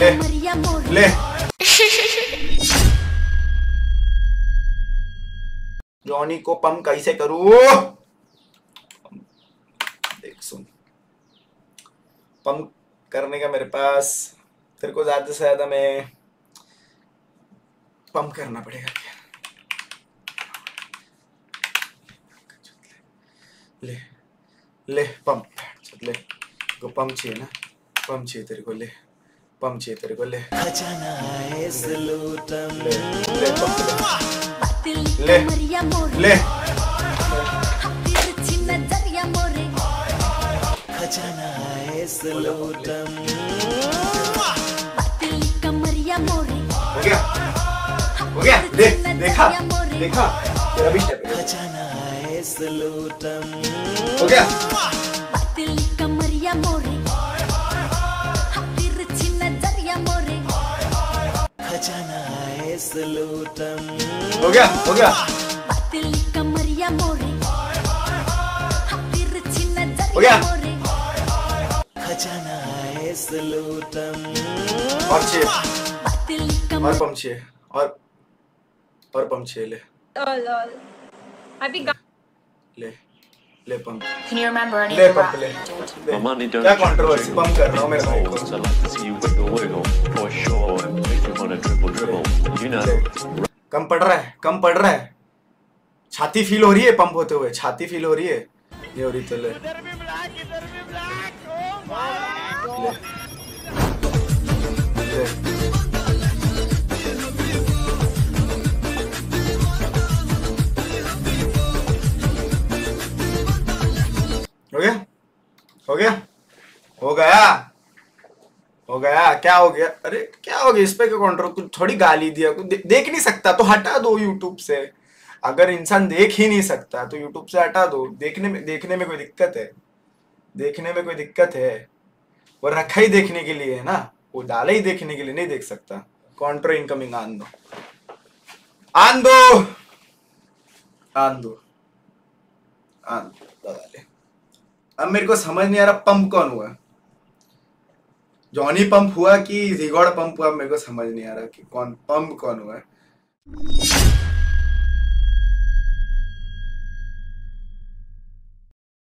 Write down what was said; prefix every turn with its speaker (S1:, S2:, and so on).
S1: ले ले। जॉनी को पंप कैसे करूं? देख सुन, पंप करने का मेरे पास तेरे को ज्यादा से ज्यादा मैं पंप करना पड़ेगा क्या? ले ले पंप, ले को पंप चाहिए ना, पंप चाहिए तेरे को, ले पंप चाहिए तेरे को, ले ले ले ले हो गया, हो गया, देखा देखा तेरा भी स्टेप हो गया। हो गया, हो गया, हो गया। और चाहिए, और पंप चाहिए, और पंप चाहिए, ले ले ले pump.
S2: Can you remember any
S1: ले
S2: of the
S1: पंप,
S2: rap?
S1: ले क्या कंट्रोवर्सी, पंप कर रहा हूँ मेरे भाई को। कम पड़ रहा है, कम पड़ रहा है, छाती फील हो रही है पंप होते हुए, छाती फील हो रही है, ये हो रही तो ले हो गया, हो गया, हो गया, हो गया। क्या हो गया? अरे क्या हो गया? इस पे क्या कंट्रोल? कुछ थोड़ी गाली दिया, कुछ देख नहीं सकता तो हटा दो यूट्यूब से। अगर इंसान देख ही नहीं सकता तो यूट्यूब से हटा दो। देखने में कोई दिक्कत है? देखने में कोई दिक्कत है? वो रखा ही देखने के लिए है ना, वो डाला ही देखने के लिए, नहीं देख सकता। कॉन्ट्रो इनकमिंग आन दो, आन दो, आन दो, आन दो, डाले। अब मेरे को समझ नहीं आ रहा पंप कौन हुआ, जॉनी पंप हुआ कि जिगोड़ पंप हुआ? मेरे को समझ नहीं आ रहा कि कौन पंप कौन हुआ है।